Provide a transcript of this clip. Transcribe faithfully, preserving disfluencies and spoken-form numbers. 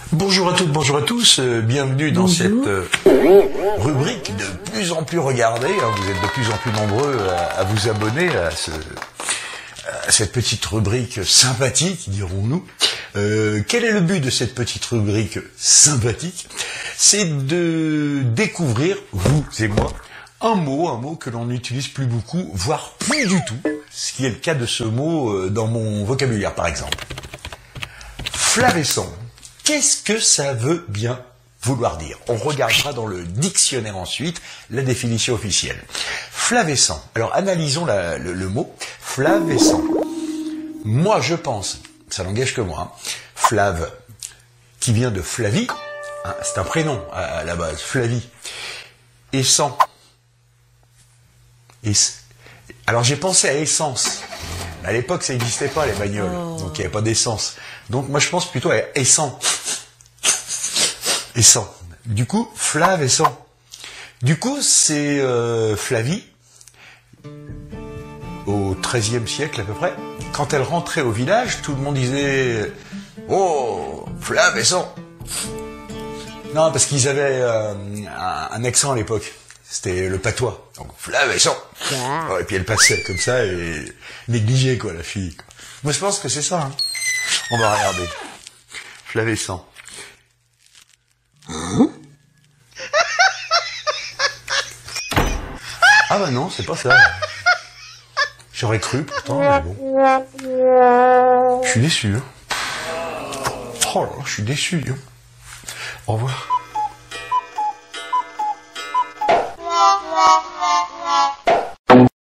Bonjour à toutes, bonjour à tous, euh, bienvenue dans Bonjour. cette euh, rubrique de plus en plus regardée, hein, vous êtes de plus en plus nombreux à, à vous abonner à, ce, à cette petite rubrique sympathique, dirons-nous. Euh, quel est le but de cette petite rubrique sympathique? C'est de découvrir, vous et moi, un mot, un mot que l'on n'utilise plus beaucoup, voire plus du tout, ce qui est le cas de ce mot euh, dans mon vocabulaire par exemple. Flavescent. Qu'est-ce que ça veut bien vouloir dire? On regardera dans le dictionnaire ensuite la définition officielle. Flavescent. Alors analysons la, le, le mot. Flavescent. Moi je pense, ça n'engage que moi, hein, Flave, qui vient de Flavie, hein, c'est un prénom à, à la base, Flavie. Essent. Es... Alors j'ai pensé à essence. À l'époque, ça n'existait pas, les bagnoles. Oh. Donc, il n'y avait pas d'essence. Donc, moi, je pense plutôt à essent. Essent. Du coup, Flave, essent. Du coup, c'est euh, Flavie, au treizième siècle à peu près. Quand elle rentrait au village, tout le monde disait « Oh, Flave, essent !» Non, parce qu'ils avaient euh, un, un accent à l'époque. C'était le patois. Donc, Flavescent. Oh, et puis elle passait comme ça et négligée, quoi, la fille. Quoi. Moi, je pense que c'est ça. Hein. On va regarder. Flavescent. Hein? Ah bah non, c'est pas ça. J'aurais cru, pourtant, mais bon. Je suis déçu. Hein. Oh là là, je suis déçu. Hein. Au revoir.